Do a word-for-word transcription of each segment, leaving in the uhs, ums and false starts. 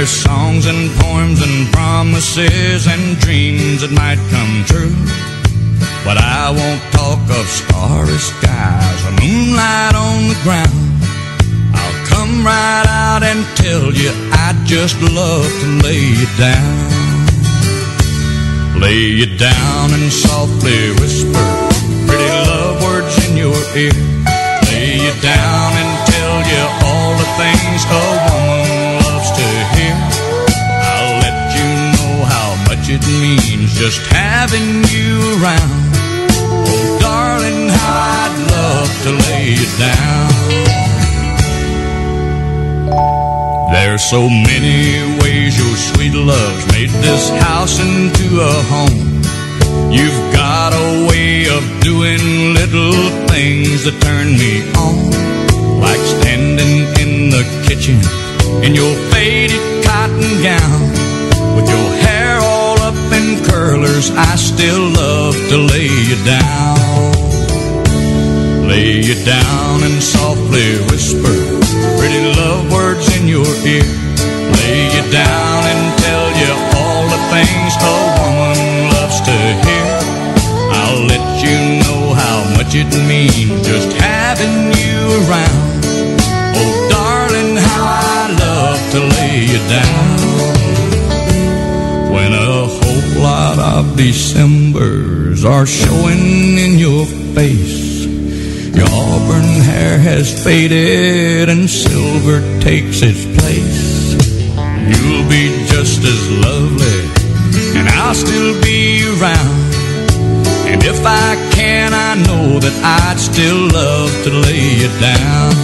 There's songs and poems and promises and dreams that might come true, but I won't talk of starry skies or moonlight on the ground. I'll come right out and tell you I'd just love to lay you down. Lay you down and softly whisper pretty love words in your ear. Lay you down and tell you all the things a woman loves to hear. I'll let you know how much it means just having you around. Oh, darling, how I'd love to lay you down. There's so many ways your sweet love's made this house into a home. You've got a way of doing little things that turn me on, like standing in the kitchen in your faded cotton gown, with your hair all up in curlers. I still love to lay you down. Lay you down and softly whisper pretty love words in your ear. Lay you down and tell you all the things a woman loves to hear. I'll let you know how much it means just having you around. Oh, darling, how I love to lay you down. When a whole lot of Decembers are showing in your face, your auburn hair has faded and silver takes its place. You'll be just as lovely and I'll still be around. And if I can, I know that I'd still love to lay you down.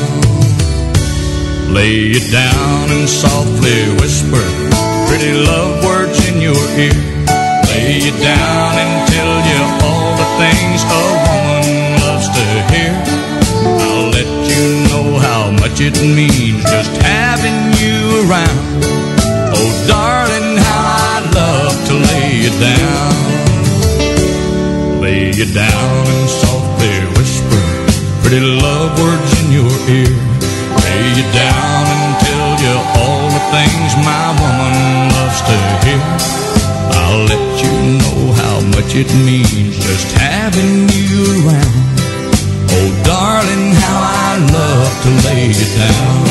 Lay you down and softly whisper pretty love words in your ear. Lay you down and tell you all the things a woman loves to hear. I'll let you know how much it means just having you around. Oh, darling, how I'd love to lay you down. Lay you down and softly whisper pretty love words in your ear. Lay you down and tell you all the things my woman loves to hear. I'll let you know how much it means just having you around. Oh, darling, how I love to lay you down.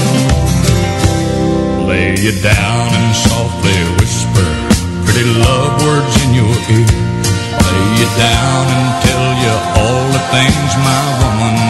Lay you down and softly whisper pretty love words in your ear. Lay you down and tell you all the things my woman